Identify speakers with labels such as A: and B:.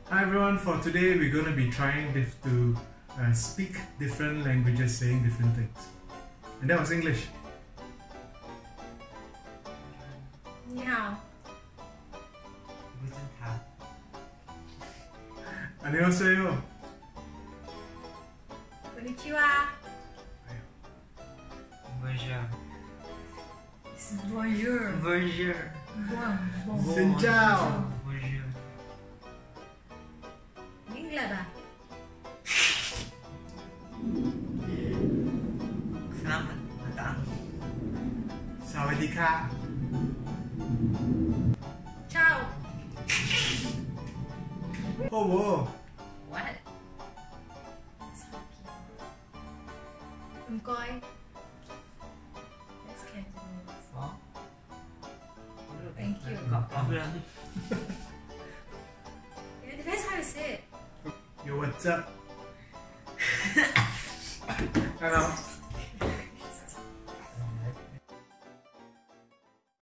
A: Hi everyone, for today we're going to be trying to speak different languages saying different things. And that was English.
B: 你好
C: Guten Tag.
A: 안녕하세요.
B: konnichiwa.
C: Bonjour.
B: Bonjour.
C: Bonjour.
B: Bon.
A: Xin chào.
C: Bonjour.
B: English ba?
C: Selamat datang.
A: Sawadika.
B: Ciao.
A: Oh, whoa.
B: What? Coi. That's Cantonese.
C: Oh.
B: Thank you.
C: No problem.
B: It depends how you say it.
A: Yo, what's up? Hello.